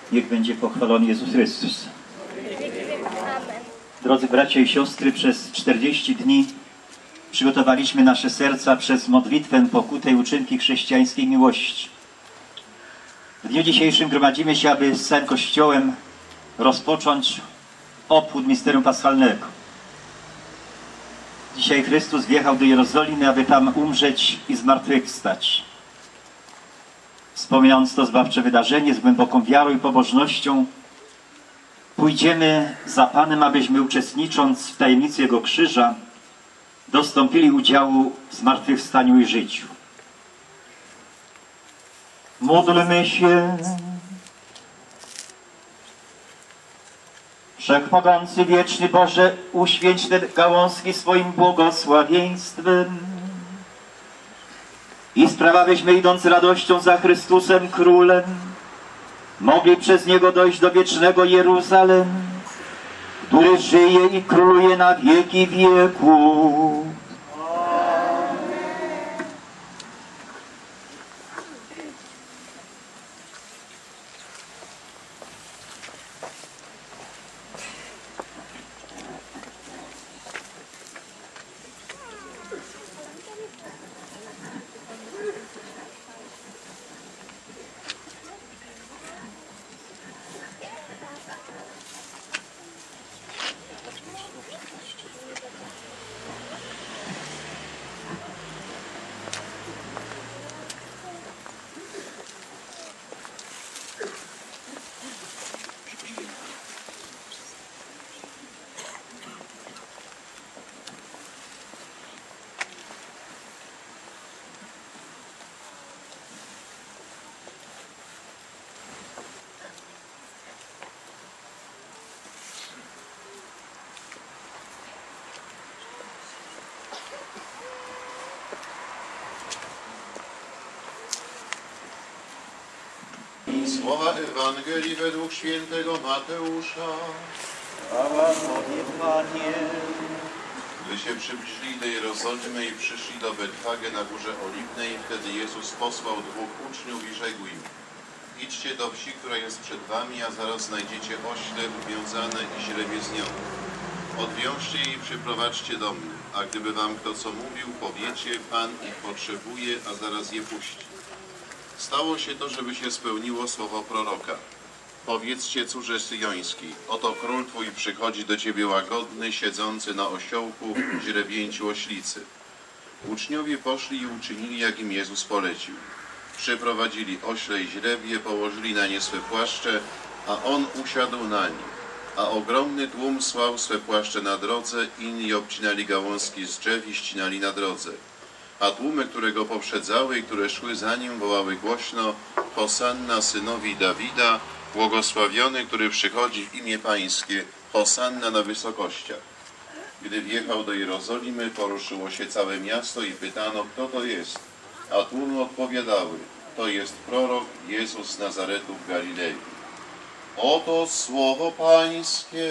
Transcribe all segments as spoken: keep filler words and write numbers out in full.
Niech będzie pochwalony Jezus Chrystus. Drodzy bracia i siostry, przez czterdzieści dni przygotowaliśmy nasze serca przez modlitwę, pokutę i uczynki chrześcijańskiej miłości. W dniu dzisiejszym gromadzimy się, aby z całym Kościołem rozpocząć obchód misterium paschalnego. Dzisiaj Chrystus wjechał do Jerozolimy, aby tam umrzeć i zmartwychwstać. Wspominając to zbawcze wydarzenie z głęboką wiarą i pobożnością, pójdziemy za Panem, abyśmy uczestnicząc w tajemnicy Jego krzyża dostąpili udziału w zmartwychwstaniu i życiu. Módlmy się. Wszechmogący, wieczny Boże, uświęć te gałązki swoim błogosławieństwem i spraw, abyśmy idąc z radością za Chrystusem Królem mogli przez Niego dojść do wiecznego Jeruzalem, który żyje i króluje na wieki wieków. Słowa Ewangelii według świętego Mateusza. Chwała Tobie, Panie. Gdy się przybliżyli do Jerozolimy i przyszli do Betfage na Górze Oliwnej, wtedy Jezus posłał dwóch uczniów i rzekł im: idźcie do wsi, która jest przed wami, a zaraz znajdziecie ośle uwiązane i źrebiec z nią. Odwiążcie je i przyprowadźcie do mnie, a gdyby wam kto co mówił, powiecie: Pan ich potrzebuje, a zaraz je puści. Stało się to, żeby się spełniło słowo proroka. Powiedzcie córze syjońskiej: oto król twój przychodzi do ciebie łagodny, siedzący na osiołku, źrebięciu oślicy. Uczniowie poszli i uczynili, jak im Jezus polecił. Przyprowadzili ośle i źrebie, położyli na nie swe płaszcze, a on usiadł na nich. A ogromny tłum słał swe płaszcze na drodze, inni obcinali gałązki z drzew i ścinali na drodze. A tłumy, które go poprzedzały i które szły za nim, wołały głośno: Hosanna synowi Dawida, błogosławiony, który przychodzi w imię Pańskie, Hosanna na wysokościach. Gdy wjechał do Jerozolimy, poruszyło się całe miasto i pytano, kto to jest. A tłumy odpowiadały: to jest prorok Jezus z Nazaretu w Galilei. Oto słowo Pańskie.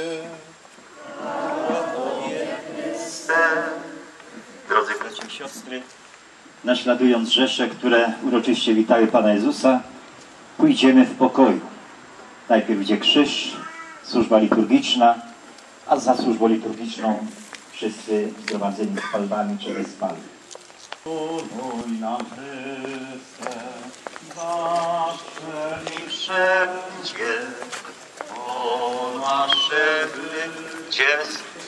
Drodzy bracia i siostry, naśladując rzesze, które uroczyście witały Pana Jezusa, pójdziemy w pokoju. Najpierw będzie krzyż, służba liturgiczna, a za służbą liturgiczną wszyscy zgromadzeni z palmami czy bez palmy. Uluj nam Chryste, zawsze i wszędzie, o nasze bycie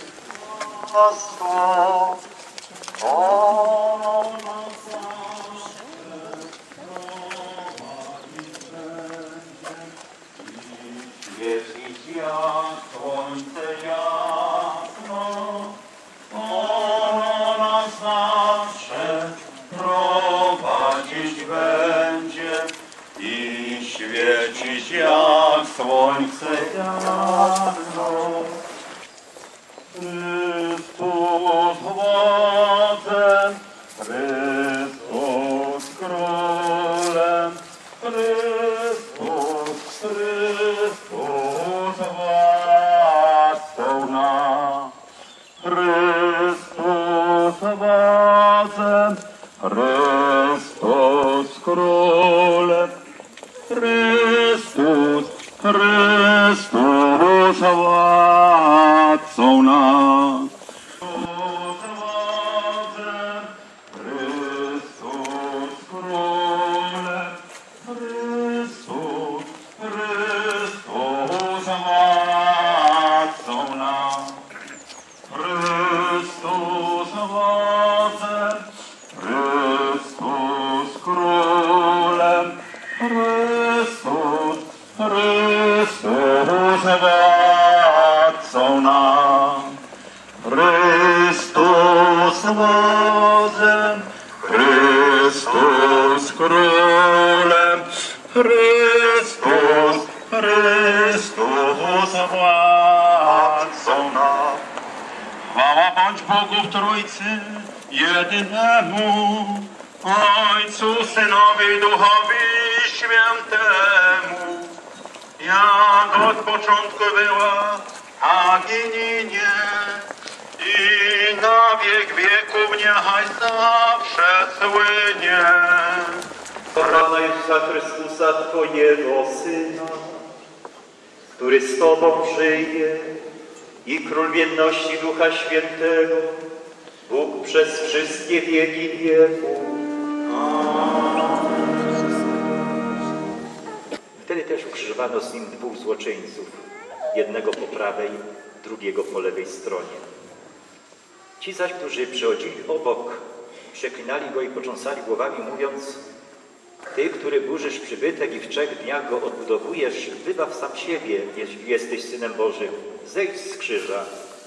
spasło. O nas zawsze prowadzi wszędzie i świecić jak słońce jasno. O nas zawsze prowadzić będzie i świecić jak słońce jasno. Chrystus władzę, Chrystus królem, Chrystus, Chrystus władcą nas. Chrystus władzę, Chrystus królem, Chrystus, Chrystus królem. Chrystus, Chrystus władcą nam. Chwała bądź Bogu w Trójcy jedynemu, Ojcu, Synowi i Duchowi Świętemu, jak od początku była, tak i ninie, i na wiek wieków niechaj zawsze słynie. Pana Jezusa Chrystusa, Twojego Syna, który z Tobą żyje i Król w jedności Ducha Świętego, Bóg przez wszystkie wieki wieków. Wtedy też ukrzyżowano z nim dwóch złoczyńców, jednego po prawej, drugiego po lewej stronie. Ci zaś, którzy przychodzili obok, przeklinali go i potrząsali głowami, mówiąc: Ty, który burzysz przybytek i w trzech dniach go odbudowujesz, wybaw sam siebie, jeśli jesteś Synem Bożym, zejdź z krzyża.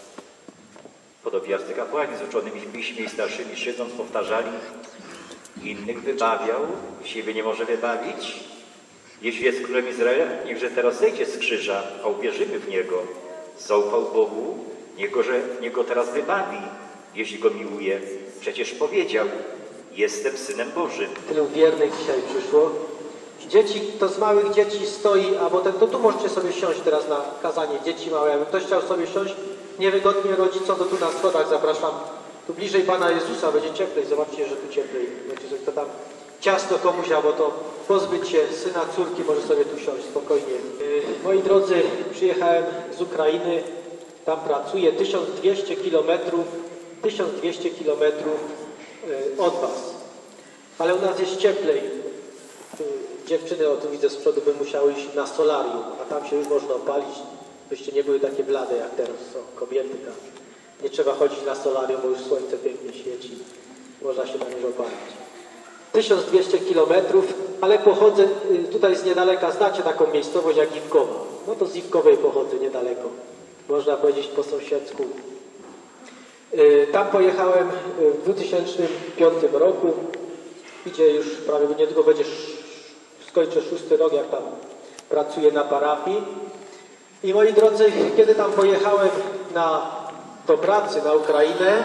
Podobnie arcykapłani z uczonymi w piśmie i starszymi siedząc powtarzali: Innych wybawiał, siebie nie może wybawić. Jeśli jest królem Izraela, niechże teraz zejdzie z krzyża, a uwierzymy w Niego. Zaufał Bogu, niech go, że, niech go teraz wybawi, jeśli go miłuje. Przecież powiedział: Jestem Synem Bożym. Tylu wiernych dzisiaj przyszło. Dzieci, kto z małych dzieci stoi, a potem to tu możecie sobie siąść teraz na kazanie. Dzieci małe, jakby ktoś chciał sobie siąść niewygodnie rodzicom, to tu na schodach zapraszam. Tu bliżej Pana Jezusa będzie cieplej. Zobaczcie, że tu cieplej. Znaczy, to tam ciasto komuś, albo to pozbyć się syna, córki, może sobie tu siąść spokojnie. Yy, moi drodzy, przyjechałem z Ukrainy. Tam pracuję tysiąc dwieście kilometrów. tysiąc dwieście kilometrów od Was. Ale u nas jest cieplej. Dziewczyny, o tu widzę z przodu, by musiały iść na solarium, a tam się już można opalić, byście nie były takie blade jak teraz są kobiety tam. Nie trzeba chodzić na solarium, bo już słońce pięknie świeci. Można się na nim opalić. tysiąc dwieście kilometrów, ale pochodzę tutaj z niedaleka. Znacie taką miejscowość jak Iwkowa. No to z Iwkowej pochodzę niedaleko. Można powiedzieć po sąsiedzku. Tam pojechałem w dwa tysiące piątym roku. Idzie już prawie niedługo będzie, skończę szósty rok, jak tam pracuję na parafii. I moi drodzy, kiedy tam pojechałem na, do pracy na Ukrainę,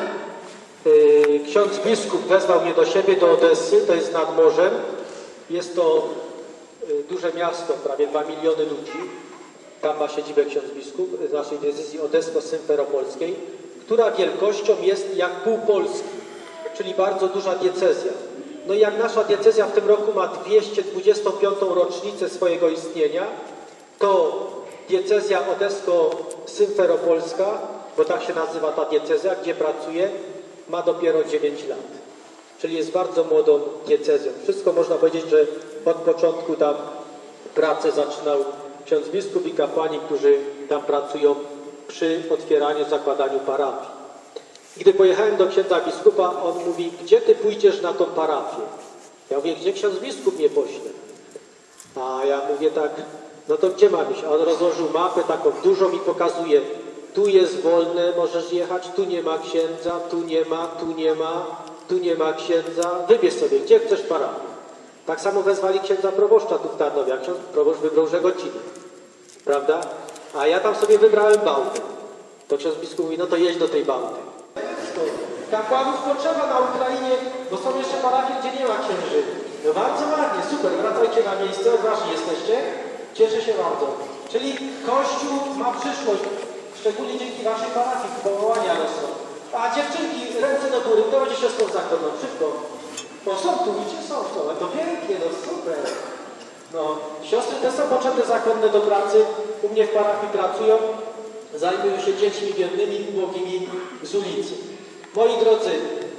ksiądz biskup wezwał mnie do siebie, do Odessy, to jest nad morzem. Jest to duże miasto, prawie dwa miliony ludzi. Tam ma siedzibę ksiądz biskup z naszej diecezji odesko-symferopolskiej, która wielkością jest jak pół Polski, czyli bardzo duża diecezja. No i jak nasza diecezja w tym roku ma dwieście dwudziestą piątą rocznicę swojego istnienia, to diecezja odesko-symferopolska, bo tak się nazywa ta diecezja, gdzie pracuję, ma dopiero dziewięć lat. Czyli jest bardzo młodą diecezją. Wszystko można powiedzieć, że od początku tam pracę zaczynał ksiądz biskup i kapłani, którzy tam pracują przy otwieraniu, zakładaniu parafii. Gdy pojechałem do księdza biskupa, on mówi: gdzie ty pójdziesz na tą parafię? Ja mówię: gdzie ksiądz biskup mnie pośle? A ja mówię tak: no to gdzie mam iść? A on rozłożył mapę taką dużą i pokazuje: tu jest wolne, możesz jechać, tu nie ma księdza, tu nie ma, tu nie ma, tu nie ma księdza. Wybierz sobie, gdzie chcesz parafię. Tak samo wezwali księdza proboszcza tu w Tarnowie, a ksiądz proboszcz wybrał Żegocinę. Prawda? A ja tam sobie wybrałem Bałtę. To ksiądz biskup mówi: no to jedź do tej Bałty. Kapłanów potrzeba na Ukrainie, bo są jeszcze parafie, gdzie nie ma księży. No bardzo ładnie, super, wracajcie na miejsce, odważni jesteście. Cieszę się bardzo. Czyli Kościół ma przyszłość, szczególnie dzięki waszej parafii, powołania rosną. A dziewczynki, ręce do góry, to będzie siostrą zakonną, szybko. Bo są tu, widzicie, są, są, ale to pięknie, no super. No, siostry te są potrzebne zakonne do pracy, u mnie w parafii pracują, zajmują się dziećmi biednymi, ubogimi z ulicy. Moi drodzy,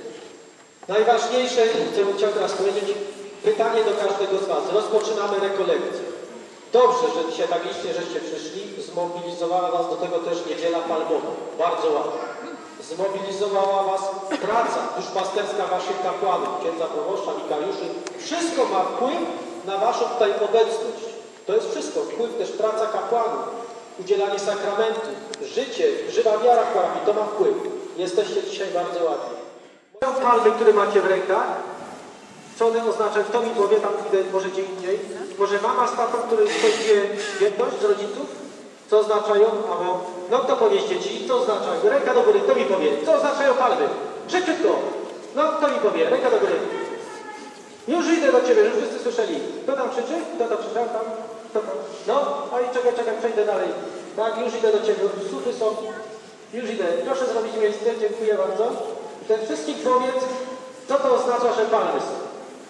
najważniejsze, co bym chciał teraz powiedzieć, pytanie do każdego z was. Rozpoczynamy rekolekcję. Dobrze, że dzisiaj tak licznie żeście przyszli. Zmobilizowała was do tego też Niedziela Palmowa. Bardzo ładnie. Zmobilizowała was praca duszpasterska waszych kapłanów, księdza proboszcza, wikariuszy. Wszystko ma wpływ na waszą tutaj obecność. To jest wszystko. Wpływ też praca kapłanów, udzielanie sakramentów, życie, żywa wiara w parafii, to ma wpływ. Jesteście dzisiaj bardzo ładni. Moją palmy, które macie w rękach, Co one oznaczają? Kto mi powie, tam idę może gdzie indziej. Może mama z tatą, który spędziły jedność z rodziców? Co oznaczają? Albo, no kto powie z dzieci? Co oznaczają? Ręka do góry, kto mi powie? Co oznaczają palmy? Szybciutko! No, kto mi powie? Ręka do góry. Już idę do ciebie, już wszyscy słyszeli. Kto tam krzyczy? Kto tam krzyczał? Tam? Kto tam? No, a i czekaj, czekaj, przejdę dalej. Tak, już idę do ciebie, słupy są. Już idę. Proszę zrobić miejsce, dziękuję bardzo. Ten wszystkich powiedz, co to oznacza, że palmy są.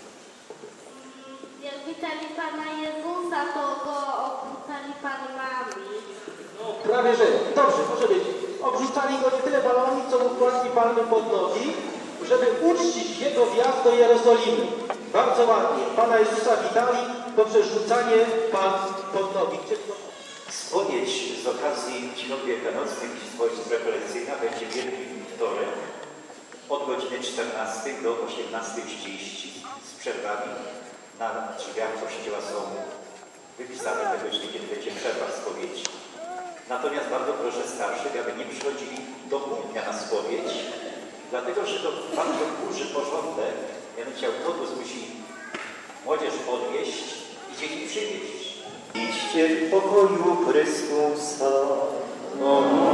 Jak witali Pana Jezusa, to go obrzucali palmami. No, prawie że. Dobrze, może być. Obrzucali go nie tyle balonami, co mu kładli palmy pod nogi, żeby uczcić jego wjazd do Jerozolimy. Bardzo ładnie. Pana Jezusa witali poprzez rzucanie palm pod nogi. Spowiedź z okazji Świąt Wielkanocnych i spowiedź rekolekcyjna będzie Wielki Wtorek od godziny czternastej do osiemnastej trzydzieści z przerwami. Na drzwiach kościoła są wypisane te godziny, kiedy będzie przerwa w spowiedzi. Natomiast bardzo proszę starszych, aby nie przychodzili do południa na spowiedź, dlatego że to bardzo burzy porządek, mianowicie autobus musi młodzież odwieźć i dzieci przywieźć. Idźcie w pokoju Chrystusa.